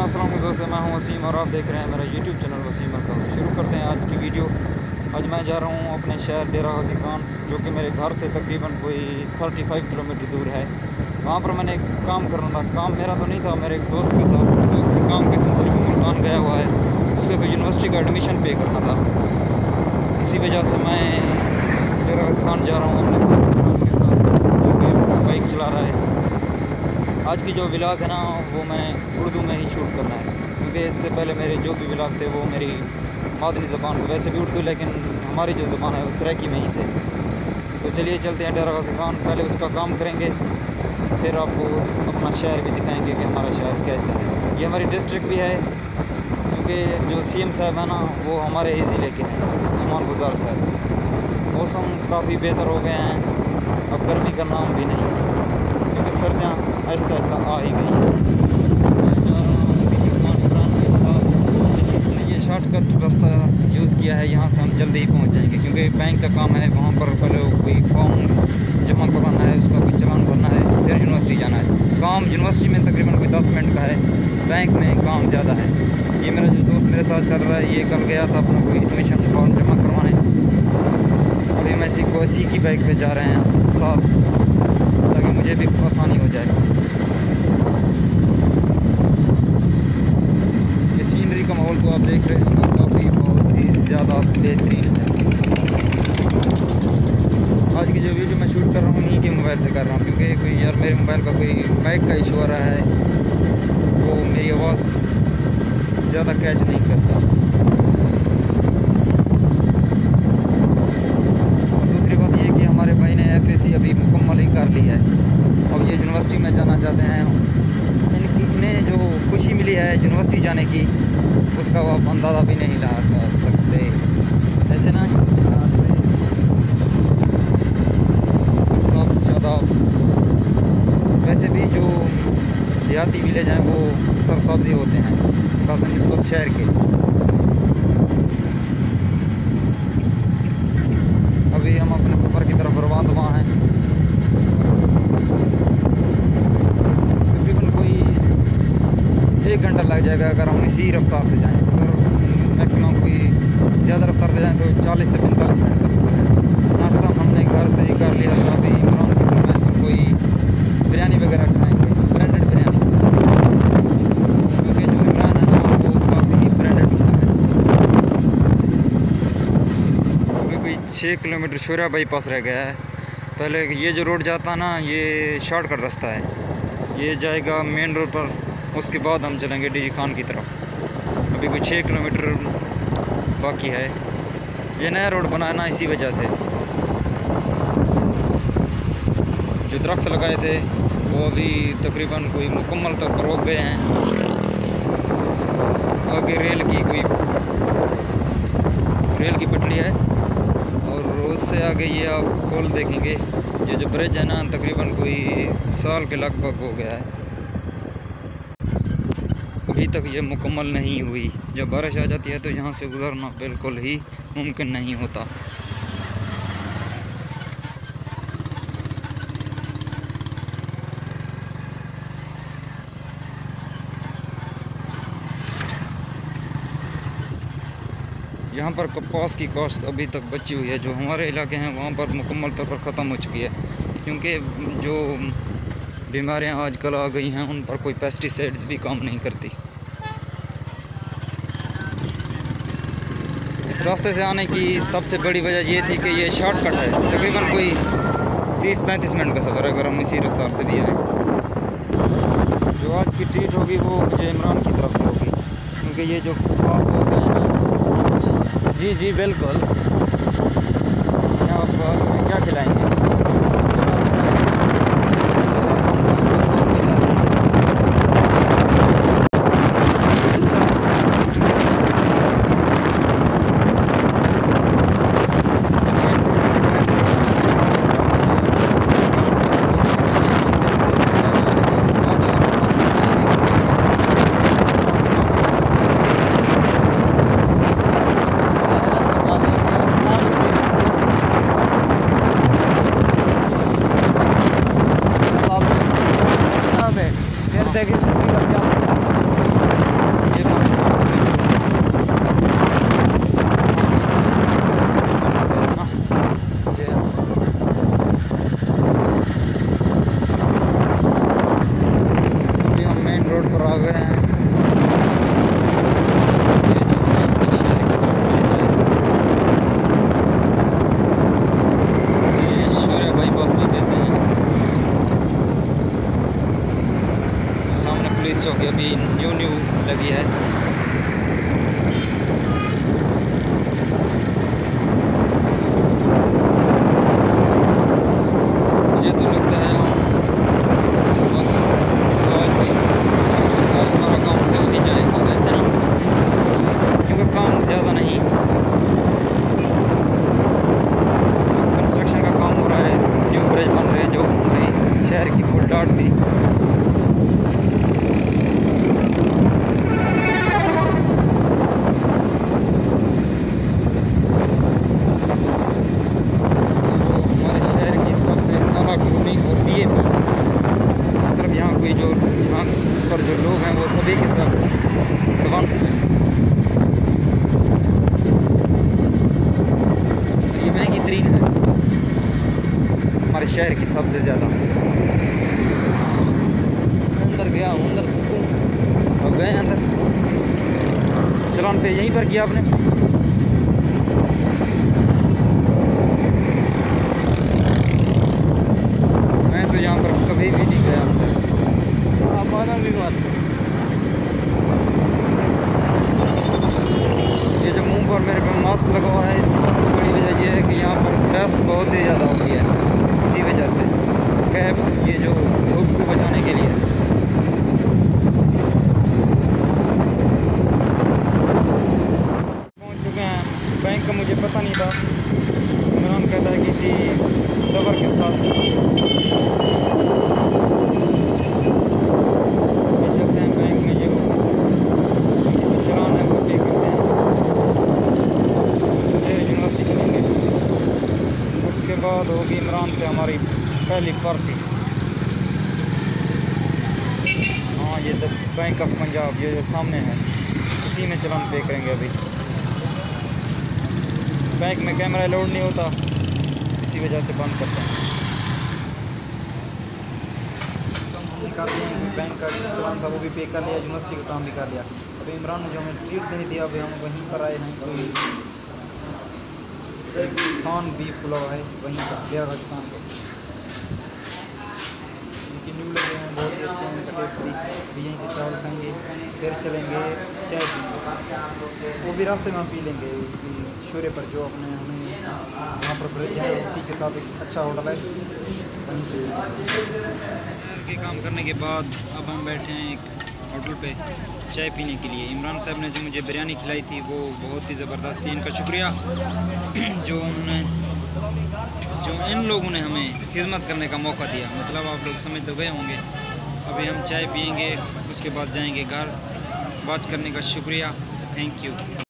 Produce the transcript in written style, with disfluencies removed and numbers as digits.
अस्सलाम दोस्तों, मैं हूं वसीम और आप देख रहे हैं मेरा यूट्यूब चैनल वसीम का। शुरू करते हैं आज की वीडियो। आज मैं जा रहा हूं अपने शहर डेरा गाजी खान, जो कि मेरे घर से तकरीबन कोई 35 किलोमीटर दूर है। वहां पर मैंने काम करना था। काम मेरा तो नहीं था, मेरे एक दोस्त का था, जो किसी काम के सिलसिले में मुल्तान गया हुआ है। उसके कोई यूनिवर्सिटी का एडमिशन पे करना था। इसी वजह से मैं डेरा गाजी खान जा रहा हूँ अपने दोस्त के साथ, जो कि बाइक चला रहा है। आज की जो व्लॉग है ना, वो मैं उर्दू में ही शूट करना है, क्योंकि इससे पहले मेरे जो भी व्लॉग थे वो मेरी मादरी ज़बान, वैसे भी उर्दू, लेकिन हमारी जो ज़बान है वो सराइकी में ही थे। तो चलिए चलते हैं डेरा गाजी खान। पहले उसका काम करेंगे, फिर आपको अपना शहर भी दिखाएंगे कि हमारा शहर कैसा है। ये हमारी डिस्ट्रिक्ट भी है, क्योंकि जो CM साहब है ना, वो हमारे ही ज़िले के हैं, उस्मान गुजार साहब। मौसम काफ़ी बेहतर हो गए हैं, अब गर्मी का नाम भी नहीं, क्योंकि सर्दियाँ आहिस्ता आहिस्ता आ ही गई। मैं जा रहा हूँ इमरान के साथ। ये शॉर्टकट रास्ता यूज़ किया है, यहाँ से हम जल्दी ही पहुँच जाएंगे, क्योंकि बैंक का काम है। वहाँ पर पहले कोई फॉर्म जमा करवाना है, उसका कोई चालान भरना है, फिर यूनिवर्सिटी जाना है। काम यूनिवर्सिटी में तकरीबन कोई 10 मिनट का है, बैंक में काम ज़्यादा है। ये मेरा जो दोस्त मेरे साथ चल रहा है, ये कल गया था अपना कोई एडमिशन फॉर्म जमा करवाने। अभी हम इसी की बाइक पे जा रहे हैं साथ, ताकि मुझे भी आसानी हो जाए। ये सीनरी का माहौल को आप देख रहे हैं, काफ़ी बहुत ही ज़्यादा बेहतरीन है। आज की जो वीडियो मैं शूट कर रहा हूँ इन्हीं के मोबाइल से कर रहा हूँ, क्योंकि कोई यार मेरे मोबाइल का कोई माइक का इशू आ रहा है, वो मेरी आवाज़ ज़्यादा कैच नहीं करता। दूसरी बात ये कि हमारे भाई ने FAC अभी मुकम्मल ही कर ली है। अब ये यूनिवर्सिटी में जाना चाहते हैं। इन्हें जो खुशी मिली है यूनिवर्सिटी जाने की, उसका वो आप अंदाज़ा भी नहीं लगा सकते। ऐसे ना सब ज़्यादा, वैसे भी जो देहाती विलेज हैं वो सरसब्ज़ी होते हैं, खासकर निस्बत शहर के। अभी हम अपने सफ़र की तरफ रवाना हैं। तकरीबन कोई 1 घंटा लग जाएगा अगर हम इसी रफ्तार से जाएं। अगर मैक्सिमम कोई ज़्यादा रफ्तार से जाएं तो 40 से 45 मिनट का सफ़र है। नाश्ता हमने घर से ही कर लिया था। अभी इमरान की फरमाइश पर कोई बिरयानी वगैरह खाएंगे, ब्रांडेड बिरयानी, क्योंकि जो इमरान है ना वो काफ़ी ब्रांडेड बंदा है। अभी कोई 6 किलोमीटर शोरा बाईपास रह गया है। पहले ये जो रोड जाता है ना, ये शॉर्टकट रास्ता है, ये जाएगा मेन रोड पर। उसके बाद हम चलेंगे DG खान की तरफ। अभी कोई 6 किलोमीटर बाकी है। ये नया रोड बना है ना, इसी वजह से जो दरख्त लगाए थे वो अभी तकरीबन कोई मुकम्मल तौर पर रोक गए हैं। आगे रेल की पटड़ी है, और उससे आगे ये आप पुल देखेंगे। ये जो ब्रिज है ना, तकरीबन कोई साल के लगभग हो गया है, अभी तक ये मुकम्मल नहीं हुई। जब बारिश आ जाती है तो यहाँ से गुजरना बिल्कुल ही मुमकिन नहीं होता। यहाँ पर कपास की काश्त अभी तक बची हुई है। जो हमारे इलाके हैं वहाँ पर मुकम्मल तौर पर ख़त्म हो चुकी है, क्योंकि जो बीमारियाँ आजकल आ गई हैं उन पर कोई पेस्टिसाइड्स भी काम नहीं करती। इस रास्ते से आने की सबसे बड़ी वजह ये थी कि ये शॉर्टकट है। तकरीबन कोई 30-35 मिनट का सफ़र है अगर हम इसी रफ्तार से भी आएँ। जो आज की ट्रीट होगी वो मुझे इमरान की तरफ से होगी, क्योंकि ये जो पास हो गए हैं उसकी खुशी है। जी बिल्कुल। आप क्या खिलाएँगे? गए हैं। शौर्य बाईपास में देते हैं। सामने पुलिस चौकी अभी न्यू लगी है। मुझे तो लगता है बस आज हमारा काम हो ही जाएगा, वैसे नहीं क्योंकि काम ज़्यादा नहीं, कंस्ट्रक्शन का काम हो रहा है, न्यू ब्रिज बन रहे हैं जो हमारे शहर की फुल डाट थी। मतलब यहाँ कोई जो यहाँ पर जो लोग हैं वो सभी के सब एडवांस हैं। ये महंगी तरीन है हमारे शहर की सबसे ज़्यादा। अंदर गया हूँ, अंदर सुकून अब गए अंदर। चलान पे यहीं पर किया आपने? तो यहाँ पर कभी भी नहीं गया। आना भी बात। ये जो मुंह पर मेरे पे मास्क लगा हुआ है, इसकी सबसे बड़ी वजह ये है कि यहाँ पर डस्ट बहुत ही ज़्यादा होती है, इसी वजह से कैप ये जो धूप को बचाने के लिए। पहुँच चुके हैं बैंक का, मुझे पता नहीं था। इमरान कहता है किसी दबर के साथ चलते हैं बैंक में, जो चलान है वो पे करते हैं, फिर यूनिवर्सिटी चलेंगे। उसके बाद होगी इमरान से हमारी पहली पार्टी। हाँ, ये द बैंक ऑफ पंजाब ये जो सामने है, इसी में चलान पे करेंगे। अभी बैंक में कैमरा अलाउड नहीं होता, इसी वजह से बंद करते हैं। कर दिया बैंक का चलान था, वो भी पे कर लिया, यूनिवर्सिटी का काम भी कर लिया। अभी इमरान ने जो हमें ट्रीट नहीं दिया, अभी हम वहीं पर आए हैं। कोई खान बीफ पुलाव है वहीं पर गया राजस्थान के, इनकी न्यू लगे हैं, बहुत ही अच्छे हैं, इनका टेस्ट भी। यहीं से चावल खाएंगे, फिर चलेंगे चाय पीएंगे, वो भी रास्ते में हम पी लेंगे। शौर्य पर जो अपने हमें वहाँ पर ब्रिज है, उसी के साथ एक अच्छा होटल है, वहीं से के काम करने के बाद अब हम बैठे हैं एक होटल पे चाय पीने के लिए। इमरान साहब ने जो मुझे बिरयानी खिलाई थी वो बहुत ही ज़बरदस्त थी, इनका शुक्रिया जो इन लोगों ने हमें खिदमत करने का मौका दिया। मतलब आप लोग समझ तो गए होंगे। अभी हम चाय पियेंगे, उसके बाद जाएंगे घर। बात करने का शुक्रिया, थैंक यू।